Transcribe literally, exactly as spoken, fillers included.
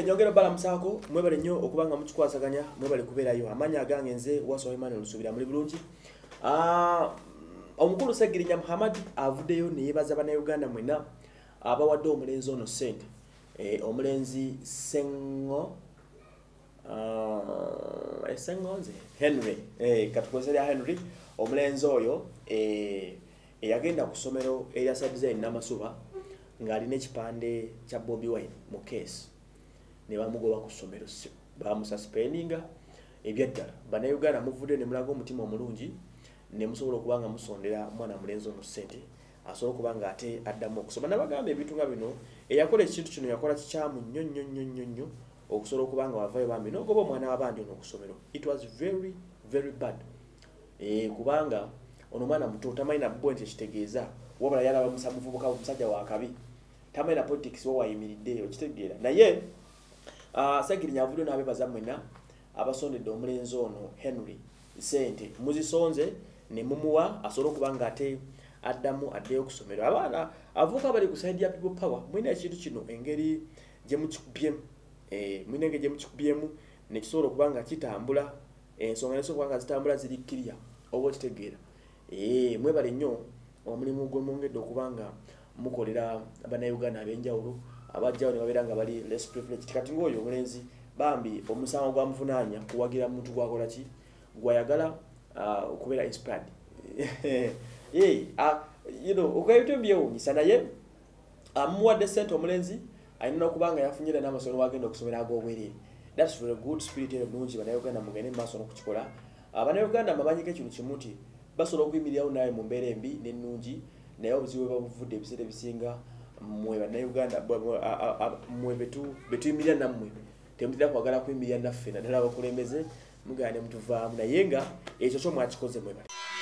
nyongera bala musako mwebale nnyo okubanga mukikwasaganya mwebale kubeerayo amanya agange nze waso Emmanuel Lusubira muri bulungi. Ah omukulu Segirinya Muhammad avuddeyo ne yebaza bannayuganda mwena abawadde omulenzi ono ssente. Eh omulenzi Sengo ah Sengonze Henry eh katukozera Henry omulenzi oyo eh eyagenda ku ssomero erya Design n'amasuba ngali n'ekipande kya Bobi Wine mu case ne bamugoba ku ssomero bamususpendinga ebyaddala bannayuganda muvudde ne mulaga omutima omulungi ne musobola okubanga musondera mwana mulenzi ono ssente asobola okubanga ate addamu okusoma nabagamba ebintu nga bino eyakola ekintu kino yakola kikyamu nnyo nnyo nnyo nnyo nnyo okusobola okubanga wavayo bambi n'ogoba omwana w'abandi ono okusomero. It was very very bad eh kubanga ono mwana muto tamayina bwente kitegeeza wabula yalaba musabuvubuka omusajja wa kabi tamayina politics wo wayimiridde okitegeera naye ah Segirinya avudde n'abebaza mwena abasondedde omulenzi ono Henry sente muzisonze ne mumuwa asobola okubanga ate addamu addeyo okusomero. Abaana avuka bali ku side ya people power mwina ekintu kino engeri gye mukikubyemu eh mwina engeri gye mukikubyemu ne kisobola okubanga kitambula ensonga neso kubanga zitambula ziri clear obo kitegeera. Eh mwebale nnyo omulimu gwe mwongedde okubanga mukolera bannayuganda ab'enjawulo abajjawo ne babeera nga bali less privileged. Kati ng'oyo omulenzi bambi omusango gwa muvunaanya kuwagira muntu gwakola ki gwayagala okubeera inspired. Eh ah you know okwebitu byewunyisa naye amuwadde ssente omulenzi ayina okubanga yafunyira n'amasomero wagenda okusomera ag'obwerere. That's for a good spirit ebulungi bannayuganda mugende maaso n'okukikola. Abannayuganda mabanyike ekintu kimu nti basobola okuyimirirawo naye mu mbeera embi n'ennungi naye obuzibu bwe babuvudde ebiseera ebisinga mwe bannayuganda mwe betu betuyimirira nammwe temutera kwagala kuyimirira naffe naddala abakulembeze mugane mutuvaamu naye nga ekyo kyo mwakikoze mwebale.